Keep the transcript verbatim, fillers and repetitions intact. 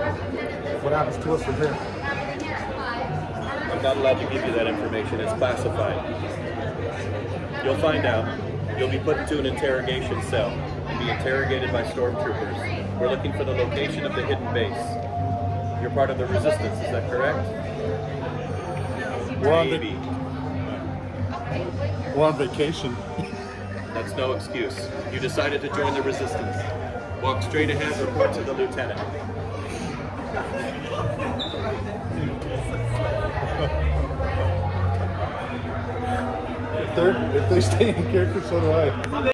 What happens to us from here? I'm not allowed to give you that information. It's classified. You'll find out. You'll be put into an interrogation cell and be interrogated by stormtroopers. We're looking for the location of the hidden base. You're part of the resistance, is that correct? We're on, Maybe. we're on vacation. That's no excuse. You decided to join the resistance. Walk straight ahead, report to the lieutenant. If, they're, if they stay in character, so do I.